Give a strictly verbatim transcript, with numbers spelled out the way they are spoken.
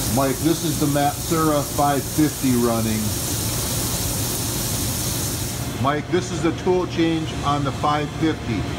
Mike, this is the Matsuura five fifty running. Mike, this is the tool change on the five fifty.